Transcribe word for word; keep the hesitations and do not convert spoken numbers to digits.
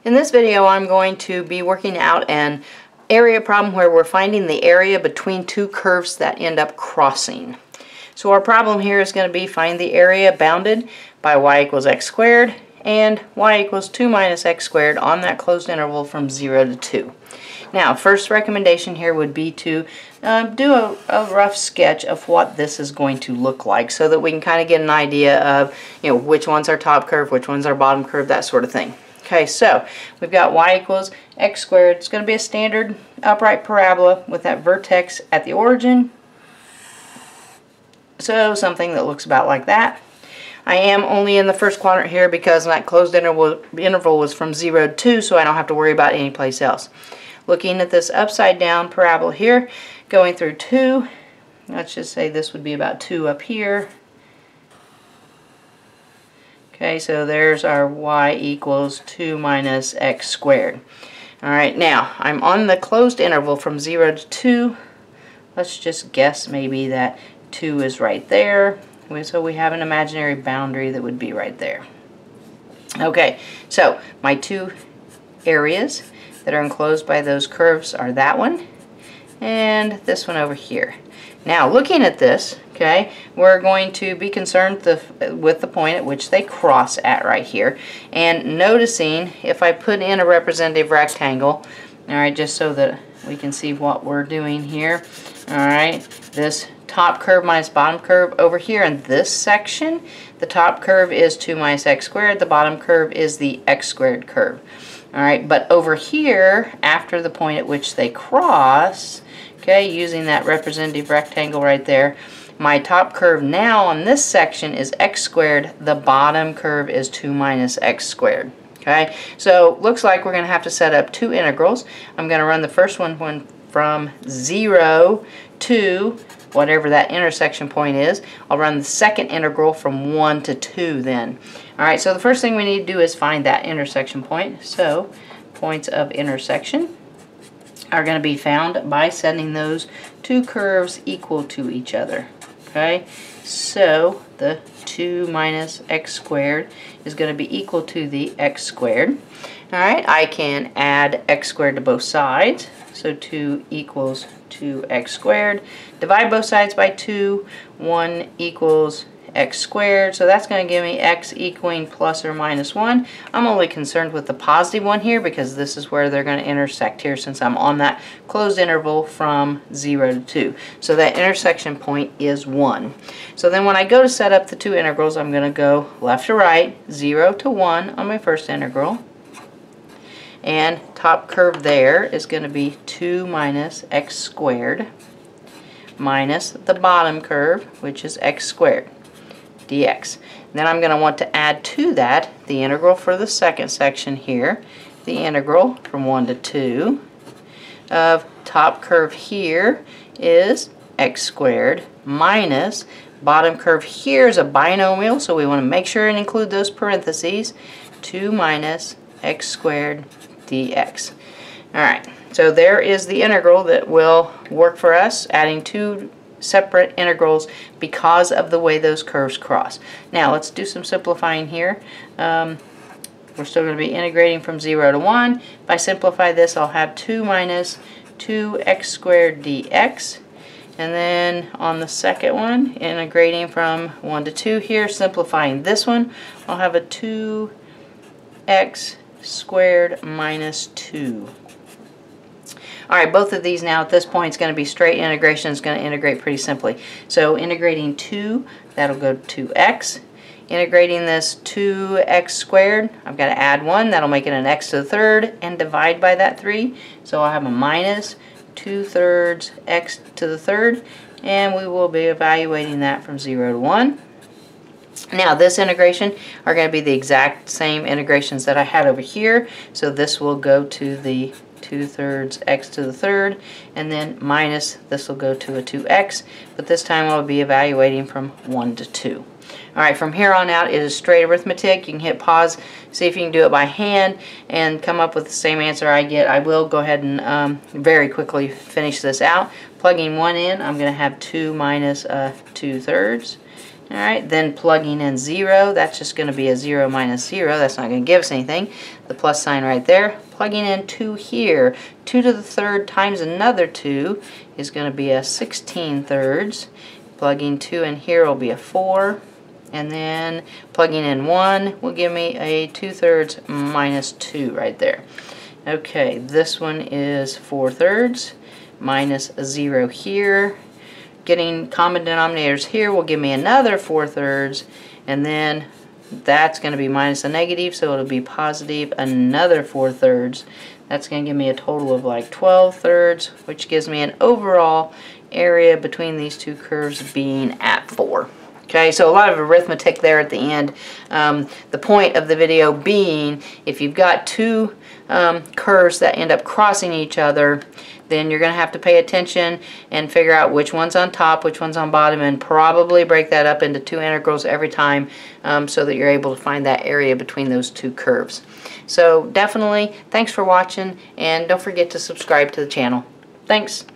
In this video I'm going to be working out an area problem where we're finding the area between two curves that end up crossing. So our problem here is going to be find the area bounded by y equals x squared and y equals two minus x squared on that closed interval from zero to two. Now, first recommendation here would be to uh, do a, a rough sketch of what this is going to look like so that we can kind of get an idea of, you know, which one's our top curve, which one's our bottom curve, that sort of thing. Okay, so we've got y equals x squared. It's going to be a standard upright parabola with that vertex at the origin. So something that looks about like that. I am only in the first quadrant here because that closed interval, interval was from zero to two, so I don't have to worry about any place else. Looking at this upside down parabola here, going through two, let's just say this would be about two up here. Okay, so there's our y equals two minus x squared. Alright, now I'm on the closed interval from zero to two. Let's just guess maybe that two is right there. So we have an imaginary boundary that would be right there. Okay, so my two areas that are enclosed by those curves are that one and this one over here. Now, looking at this, okay, we're going to be concerned the, with the point at which they cross at right here. And noticing if I put in a representative rectangle, alright, just so that we can see what we're doing here. Alright, this top curve minus bottom curve over here in this section, the top curve is two minus x squared, the bottom curve is the x squared curve. Alright, but over here, after the point at which they cross, okay, using that representative rectangle right there, my top curve now on this section is x squared, the bottom curve is two minus x squared. Okay, so looks like we're going to have to set up two integrals. I'm going to run the first one when from zero to whatever that intersection point is. I'll run the second integral from one to two then. Alright, so the first thing we need to do is find that intersection point. So, points of intersection are going to be found by setting those two curves equal to each other. Okay, so the two minus x squared is going to be equal to the x squared. Alright, I can add x squared to both sides. So two equals two x squared. Divide both sides by two. one equals x squared. So that's going to give me x equaling plus or minus one. I'm only concerned with the positive one here because this is where they're going to intersect here since I'm on that closed interval from zero to two. So that intersection point is one. So then when I go to set up the two integrals, I'm going to go left to right, zero to one on my first integral. And top curve there is going to be two minus x squared minus the bottom curve, which is x squared dx. Then I'm going to want to add to that the integral for the second section here, the integral from one to two of top curve here is x squared minus bottom curve here is a binomial, so we want to make sure and include those parentheses, two minus x squared dx. Alright, so there is the integral that will work for us, adding two separate integrals because of the way those curves cross. Now let's do some simplifying here. Um, we're still going to be integrating from zero to one. If I simplify this, I'll have two minus two x squared dx. And then on the second one, integrating from one to two here, simplifying this one, I'll have a two x squared minus two. Alright, both of these now at this point is going to be straight integration. It's going to integrate pretty simply. So integrating two, that'll go to x. Integrating this two x squared, I've got to add one. That'll make it an x to the third and divide by that three. So I'll have a minus two thirds x to the third. And we will be evaluating that from zero to one. Now this integration are going to be the exact same integrations that I had over here. So this will go to the two thirds x to the third, and then minus this will go to a two x, but this time I'll be evaluating from one to two. Alright, from here on out it is straight arithmetic. You can hit pause, see if you can do it by hand, and come up with the same answer I get. I will go ahead and um, very quickly finish this out. Plugging one in, I'm going to have two minus uh, two thirds. Alright, then plugging in zero, that's just going to be a zero minus zero. That's not going to give us anything. The plus sign right there. Plugging in two here. two to the third times another two is going to be a sixteen thirds. Plugging two in here will be a four. And then plugging in one will give me a two thirds minus two right there. Okay, this one is four thirds minus a zero here. Getting common denominators here will give me another four thirds, and then that's going to be minus a negative, so it'll be positive another four thirds. That's going to give me a total of like twelve thirds, which gives me an overall area between these two curves being at four. Okay, so a lot of arithmetic there at the end. Um, the point of the video being, if you've got two um, curves that end up crossing each other, then you're going to have to pay attention and figure out which one's on top, which one's on bottom, and probably break that up into two integrals every time um, so that you're able to find that area between those two curves. So definitely, thanks for watching, and don't forget to subscribe to the channel. Thanks.